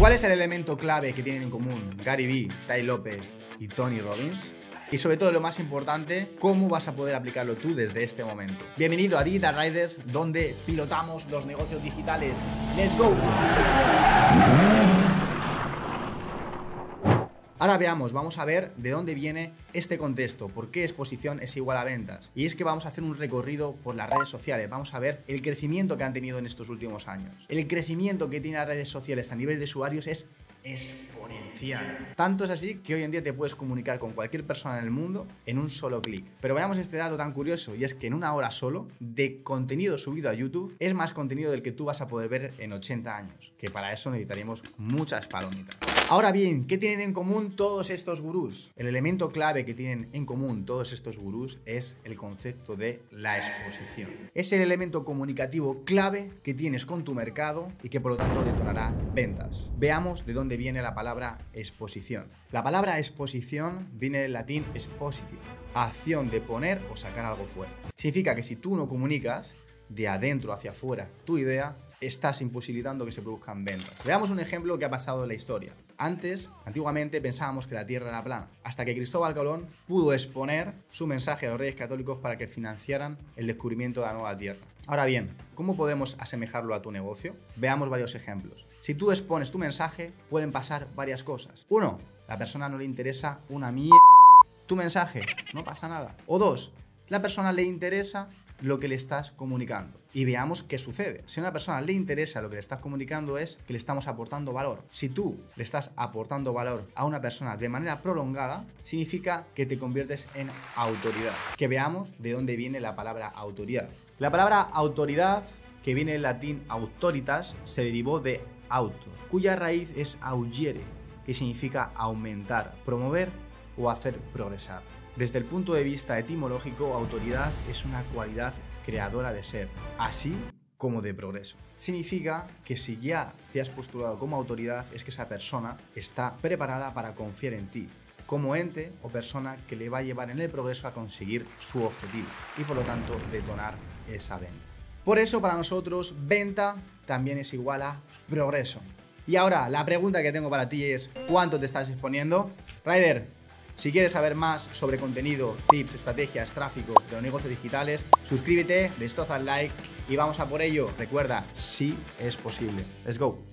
¿Cuál es el elemento clave que tienen en común Gary Vee, Tai López y Tony Robbins? Y sobre todo, lo más importante, ¿cómo vas a poder aplicarlo tú desde este momento? Bienvenido a Digital Riders, donde pilotamos los negocios digitales. ¡Let's go! Ahora veamos, vamos a ver de dónde viene este contexto, por qué exposición es igual a ventas. Y es que vamos a hacer un recorrido por las redes sociales, vamos a ver el crecimiento que han tenido en estos últimos años. El crecimiento que tienen las redes sociales a nivel de usuarios es exponencial. Tanto es así que hoy en día te puedes comunicar con cualquier persona en el mundo en un solo clic. Pero veamos este dato tan curioso, y es que en una hora solo de contenido subido a YouTube es más contenido del que tú vas a poder ver en 80 años, que para eso necesitaríamos muchas palomitas. Ahora bien, ¿qué tienen en común todos estos gurús? El elemento clave que tienen en común todos estos gurús es el concepto de la exposición. Es el elemento comunicativo clave que tienes con tu mercado y que por lo tanto detonará ventas. Veamos de dónde viene la palabra exposición. La palabra exposición viene del latín expositio, acción de poner o sacar algo fuera. Significa que si tú no comunicas de adentro hacia afuera tu idea, estás imposibilitando que se produzcan ventas. Veamos un ejemplo que ha pasado en la historia. Antiguamente pensábamos que la Tierra era plana, hasta que Cristóbal Colón pudo exponer su mensaje a los reyes católicos para que financiaran el descubrimiento de la nueva Tierra. Ahora bien, ¿cómo podemos asemejarlo a tu negocio? Veamos varios ejemplos. Si tú expones tu mensaje, pueden pasar varias cosas. 1. La persona no le interesa una mierda tu mensaje, no pasa nada. O 2. La persona le interesa lo que le estás comunicando. Y veamos qué sucede. Si a una persona le interesa lo que le estás comunicando, es que le estamos aportando valor. Si tú le estás aportando valor a una persona de manera prolongada, significa que te conviertes en autoridad. Que veamos de dónde viene la palabra autoridad. La palabra autoridad, que viene del latín autoritas, se derivó de auto, cuya raíz es audiere, que significa aumentar, promover o hacer progresar. Desde el punto de vista etimológico, autoridad es una cualidad creadora de ser, así como de progreso. Significa que si ya te has postulado como autoridad, es que esa persona está preparada para confiar en ti, como ente o persona que le va a llevar en el progreso a conseguir su objetivo y por lo tanto detonar esa venta. Por eso para nosotros venta también es igual a progreso. Y ahora la pregunta que tengo para ti es: ¿cuánto te estás exponiendo? Rider, si quieres saber más sobre contenido, tips, estrategias, tráfico de los negocios digitales, suscríbete, destroza el like y vamos a por ello. Recuerda, sí es posible. Let's go.